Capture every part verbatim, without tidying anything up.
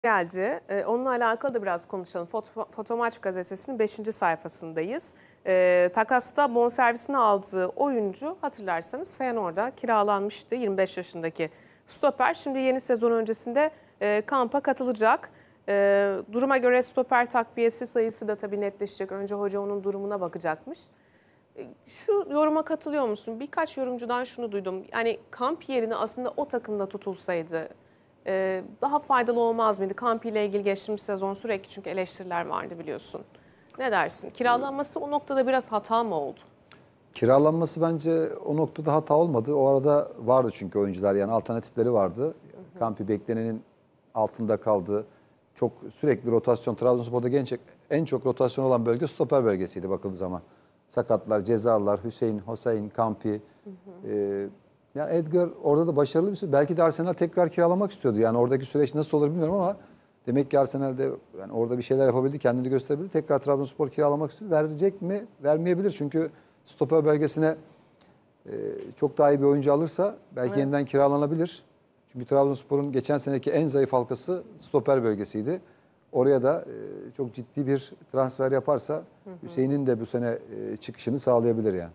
geldi. Ee, onunla alakalı da biraz konuşalım. Foto, Fotomaç gazetesinin beşinci sayfasındayız. Ee, takasta bonservisini aldığı oyuncu hatırlarsanız Feyenoord'a kiralanmıştı. yirmi beş yaşındaki stoper. Şimdi yeni sezon öncesinde e, kampa katılacak. E, duruma göre stoper takviyesi sayısı da tabii netleşecek. Önce hoca onun durumuna bakacakmış. E, şu yoruma katılıyor musun? Birkaç yorumcudan şunu duydum. Yani kamp yerine aslında o takımda tutulsaydı Ee, daha faydalı olmaz mıydı? Kampi ile ilgili geçtiğimiz sezon sürekli çünkü eleştiriler vardı biliyorsun. Ne dersin? Kiralanması o noktada biraz hata mı oldu? Kiralanması bence o noktada hata olmadı. O arada vardı çünkü oyuncular, yani alternatifleri vardı. Hı hı. Kampi beklenenin altında kaldı. Çok sürekli rotasyon. Trabzonspor'da genç, en çok rotasyon olan bölge stoper bölgesiydi bakıldığı zaman. Sakatlar, cezalar, Hüseyin, Hüseyin, Kampi. Hı hı. E, yani Edgar orada da başarılı bir süreç. Belki de Arsenal tekrar kiralamak istiyordu. Yani oradaki süreç nasıl olur bilmiyorum ama demek ki Arsenal'de yani orada bir şeyler yapabildi, kendini gösterebildi. Tekrar Trabzonspor kiralamak istiyor. Verecek mi? Vermeyebilir. Çünkü stoper bölgesine e, çok daha iyi bir oyuncu alırsa belki evet. yeniden kiralanabilir. Çünkü Trabzonspor'un geçen seneki en zayıf halkası stoper bölgesiydi. Oraya da e, çok ciddi bir transfer yaparsa Hüseyin'in de bu sene e, çıkışını sağlayabilir yani.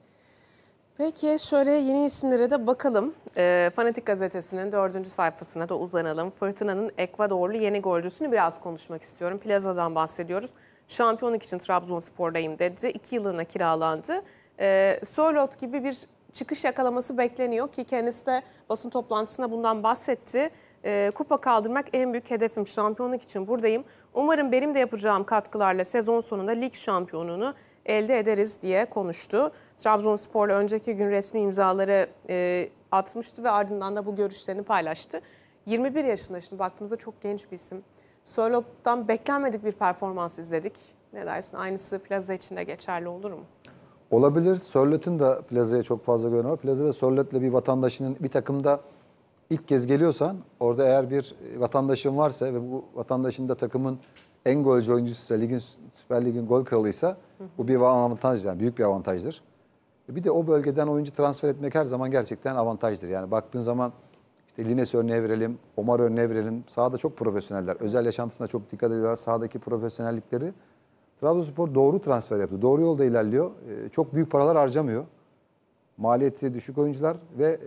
Peki şöyle yeni isimlere de bakalım. E, Fanatik gazetesinin dördüncü sayfasına da uzanalım. Fırtına'nın Ekvadorlu yeni golcüsünü biraz konuşmak istiyorum. Plaza'dan bahsediyoruz. Şampiyonluk için Trabzonspor'dayım dedi. İki yılına kiralandı. E, Sörloth gibi bir çıkış yakalaması bekleniyor ki kendisi de basın toplantısında bundan bahsetti. E, kupa kaldırmak en büyük hedefim. Şampiyonluk için buradayım. Umarım benim de yapacağım katkılarla sezon sonunda lig şampiyonluğunu elde ederiz diye konuştu. Trabzonspor'la önceki gün resmi imzaları e, atmıştı ve ardından da bu görüşlerini paylaştı. yirmi bir yaşında, şimdi baktığımızda çok genç bir isim. Sörloth'tan beklenmedik bir performans izledik. Ne dersin? Aynısı Plaza için de geçerli olur mu? Olabilir. Sörloth'un da Plaza'ya çok fazla güveni var. Plaza'da Sörloth'la bir vatandaşının bir takımda ilk kez geliyorsan, orada eğer bir vatandaşın varsa ve bu vatandaşın da takımın en golcü oyuncusuysa, ligin, Süper Lig'in gol kralıysa hı hı. bu bir avantaj, yani büyük bir avantajdır. Bir de o bölgeden oyuncu transfer etmek her zaman gerçekten avantajdır. Yani baktığın zaman işte Lines örneği verelim, Omar örneği verelim. Sahada çok profesyoneller. Özel yaşantısına çok dikkat ediyorlar. Sahadaki profesyonellikleri. Trabzonspor doğru transfer yaptı. Doğru yolda ilerliyor. Ee, çok büyük paralar harcamıyor. Maliyeti düşük oyuncular ve e,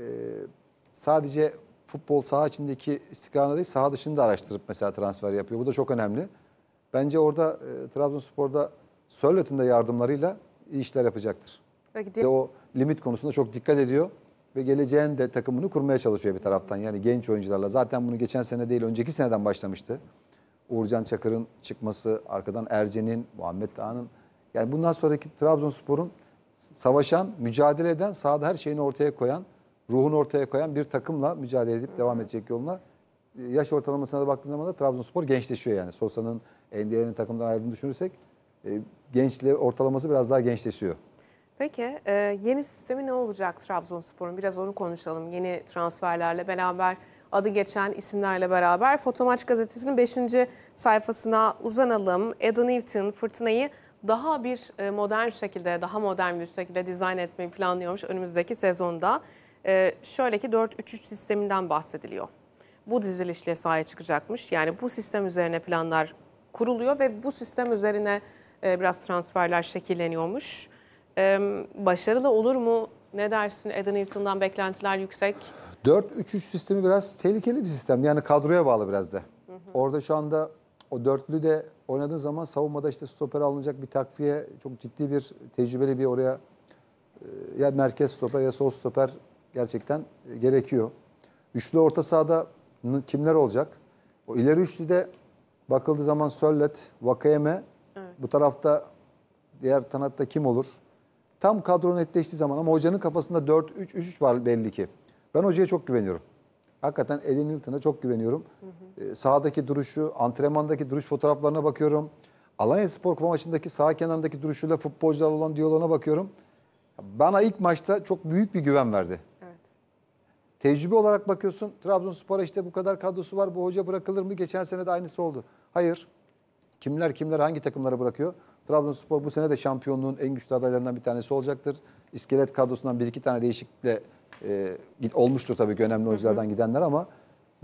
sadece futbol saha içindeki istikrarını değil, saha dışında araştırıp mesela transfer yapıyor. Bu da çok önemli. Bence orada e, Trabzonspor'da Sörloth'un da yardımlarıyla iyi işler yapacaktır. Belki de o limit konusunda çok dikkat ediyor ve geleceğin de takımını kurmaya çalışıyor bir taraftan. Yani genç oyuncularla. Zaten bunu geçen sene değil, önceki seneden başlamıştı. Uğurcan Çakır'ın çıkması, arkadan Ercen'in, Muhammed Dağ'ın. Yani bundan sonraki Trabzonspor'un savaşan, mücadele eden, sahada her şeyini ortaya koyan, ruhunu ortaya koyan bir takımla mücadele edip devam edecek yoluna. Yaş ortalamasına da baktığın zaman da Trabzonspor gençleşiyor yani. Sosa'nın, N D A'nın takımdan ayrıldığını düşünürsek gençliği ortalaması biraz daha gençleşiyor. Peki e, yeni sistemi ne olacak Trabzonspor'un? Biraz onu konuşalım. Yeni transferlerle beraber, adı geçen isimlerle beraber. Fotomaç gazetesinin beşinci sayfasına uzanalım. Adam Newton Fırtına'yı daha bir e, modern şekilde, daha modern bir şekilde dizayn etmeyi planlıyormuş önümüzdeki sezonda. E, şöyle ki dört üç üç sisteminden bahsediliyor. Bu dizilişle sahaya çıkacakmış. Yani bu sistem üzerine planlar kuruluyor ve bu sistem üzerine e, biraz transferler şekilleniyormuş. Ee, başarılı olur mu? Ne dersin? Adam Newton'dan beklentiler yüksek. dört üç üç sistemi biraz tehlikeli bir sistem. Yani kadroya bağlı biraz da. Hı hı. Orada şu anda o dörtlü de oynadığı zaman savunmada işte stoper alınacak bir takviye, çok ciddi bir tecrübeli bir oraya ya merkez stoper ya sol stoper gerçekten gerekiyor. Üçlü orta sahada kimler olacak? O ileri üçlüde bakıldığı zaman Sörloth, Vakayeme, evet. Bu tarafta diğer kanatta kim olur? Tam kadro netleştiği zaman ama hocanın kafasında dört üç üç var belli ki. Ben hocaya çok güveniyorum. Hakikaten Adam Newton'a çok güveniyorum. Hı hı. Ee, sahadaki duruşu, antrenmandaki duruş fotoğraflarına bakıyorum. Alanyaspor Kupa maçındaki sağ kenarındaki duruşuyla futbolcularla olan diyaloğuna bakıyorum. Bana ilk maçta çok büyük bir güven verdi. Evet. Tecrübe olarak bakıyorsun. Trabzonspor'a işte bu kadar kadrosu var. Bu hoca bırakılır mı? Geçen sene de aynısı oldu. Hayır. Kimler kimler hangi takımlara bırakıyor? Trabzonspor bu sene de şampiyonluğun en güçlü adaylarından bir tanesi olacaktır. İskelet kadrosundan bir iki tane değişiklikle e, olmuştur tabii ki önemli oyunculardan gidenler ama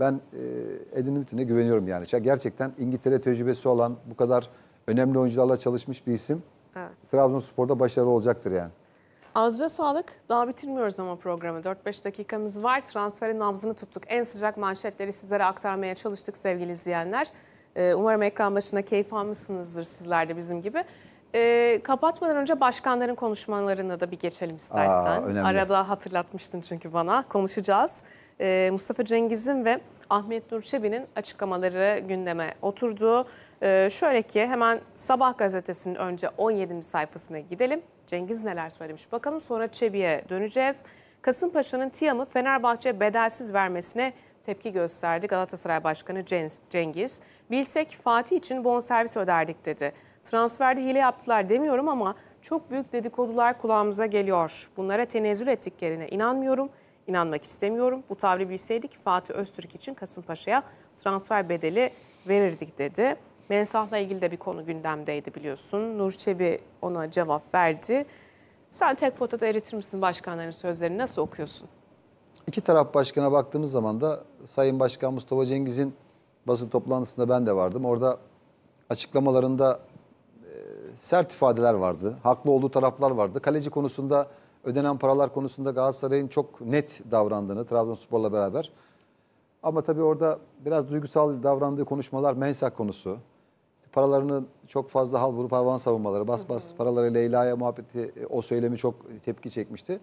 Ben e, Edin Newton'e güveniyorum yani. Gerçekten İngiltere tecrübesi olan, bu kadar önemli oyuncularla çalışmış bir isim. Evet. Trabzonspor'da başarılı olacaktır yani. Ağzına sağlık. Daha bitirmiyoruz ama programı. dört beş dakikamız var. Transferin nabzını tuttuk. En sıcak manşetleri sizlere aktarmaya çalıştık sevgili izleyenler. Ee, umarım ekran başında keyif almışsınızdır sizler de bizim gibi. Ee, kapatmadan önce başkanların konuşmalarına da bir geçelim istersen. Aa, önemli. Arada hatırlatmıştın çünkü bana. Konuşacağız. Ee, Mustafa Cengiz'in ve Ahmet Nur Çebi'nin açıklamaları gündeme oturdu. Ee, şöyle ki hemen Sabah gazetesinin önce on yedinci sayfasına gidelim. Cengiz neler söylemiş bakalım, sonra Çebi'ye döneceğiz. Kasımpaşa'nın Tiam'ı Fenerbahçe bedelsiz vermesine tepki gösterdi Galatasaray Başkanı Cengiz. Bilsek Fatih için bonservis öderdik dedi. Transferde hile yaptılar demiyorum ama çok büyük dedikodular kulağımıza geliyor. Bunlara tenezzül ettiklerine inanmıyorum, inanmak istemiyorum. Bu tavrı bilseydik Fatih Öztürk için Kasımpaşa'ya transfer bedeli verirdik dedi. Mensah'la ilgili de bir konu gündemdeydi biliyorsun. Nur Çebi ona cevap verdi. Sen tek potada eritir misin başkanların sözlerini, nasıl okuyorsun? İki taraf başkana baktığımız zaman da Sayın Başkan Mustafa Cengiz'in basın toplantısında ben de vardım. Orada açıklamalarında e, sert ifadeler vardı. Haklı olduğu taraflar vardı. Kaleci konusunda, ödenen paralar konusunda Galatasaray'ın çok net davrandığını, Trabzonspor'la beraber. Ama tabii orada biraz duygusal davrandığı konuşmalar Mensah konusu. İşte paralarını çok fazla hal vurup havan savunmaları, bas bas paraları Leyla'ya muhabbeti, o söylemi çok tepki çekmişti.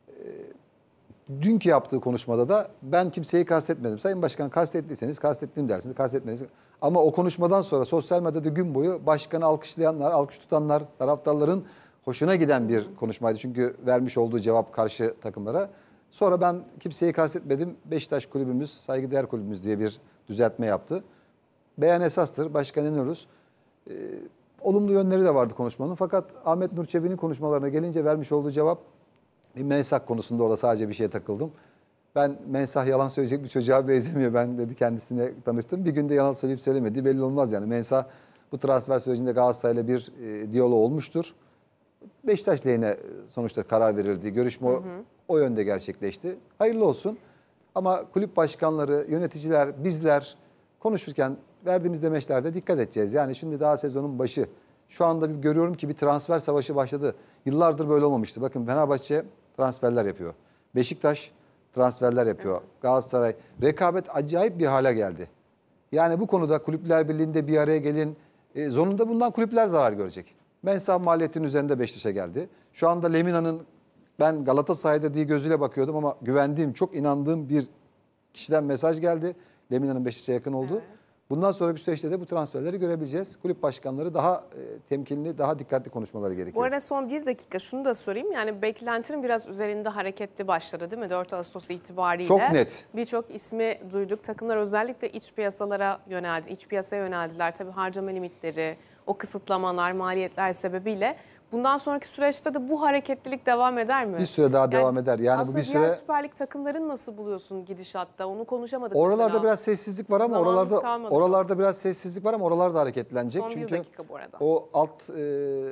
Dünkü yaptığı konuşmada da ben kimseyi kastetmedim. Sayın Başkan kastettiyseniz kastettim dersiniz, kastetmediniz. Ama o konuşmadan sonra sosyal medyada gün boyu başkanı alkışlayanlar, alkış tutanlar, taraftarların hoşuna giden bir konuşmaydı. Çünkü vermiş olduğu cevap karşı takımlara. Sonra ben kimseyi kastetmedim. Beşiktaş kulübümüz, saygıdeğer kulübümüz diye bir düzeltme yaptı. Beyan esastır. Başkan inanıyoruz. Ee, olumlu yönleri de vardı konuşmanın. Fakat Ahmet Nur Çebi'nin konuşmalarına gelince vermiş olduğu cevap, bir Mensah konusunda orada sadece bir şeye takıldım. Ben Mensah yalan söyleyecek bir çocuğa benzemiyor. Ben dedi kendisine tanıştım. Bir günde yalan söyleyip söylemediği belli olmaz yani. Mensah bu transfer sürecinde Galatasaray'la bir e, diyalog olmuştur. Beşiktaş lehine sonuçta karar verildi. Görüşme o, o yönde gerçekleşti. Hayırlı olsun. Ama kulüp başkanları, yöneticiler, bizler konuşurken verdiğimiz demeçlerde dikkat edeceğiz. Yani şimdi daha sezonun başı. Şu anda bir görüyorum ki bir transfer savaşı başladı. Yıllardır böyle olmamıştı. Bakın Fenerbahçe transferler yapıyor. Beşiktaş transferler yapıyor. Galatasaray. Rekabet acayip bir hale geldi. Yani bu konuda Kulüpler Birliği'nde bir araya gelin. E, zonunda bundan kulüpler zarar görecek. Mensah maliyetinin üzerinde Beşiktaş'a geldi. Şu anda Lemina'nın, ben Galatasaray'da diye gözüyle bakıyordum ama güvendiğim, çok inandığım bir kişiden mesaj geldi. Lemina'nın Beşiktaş'a yakın olduğu. Evet. Bundan sonraki süreçte de bu transferleri görebileceğiz. Kulüp başkanları daha e, temkinli, daha dikkatli konuşmaları gerekiyor. Bu arada son bir dakika şunu da sorayım. Yani beklentinin biraz üzerinde hareketli başladı değil mi? dört Ağustos itibariyle. Çok net. Birçok ismi duyduk. Takımlar özellikle iç piyasalara yöneldi. İç piyasaya yöneldiler. Tabii harcama limitleri, o kısıtlamalar, maliyetler sebebiyle. Bundan sonraki süreçte de bu hareketlilik devam eder mi? Bir süre daha yani devam eder. Yani aslında bu bir diğer süre Süper Lig takımların nasıl buluyorsun gidişatta? Onu konuşamadık oralarda mesela. biraz sessizlik var ama Zamanımız oralarda kalmadı oralarda çok. biraz sessizlik var ama oralarda hareketlenecek. Son Çünkü bir dakika bu arada. o alt e,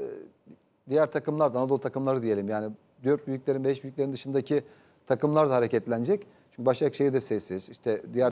diğer takımlar da, Anadolu takımları diyelim yani dört büyüklerin, beş büyüklerin dışındaki takımlar da hareketlenecek. Çünkü Başakşehir de sessiz. İşte diğer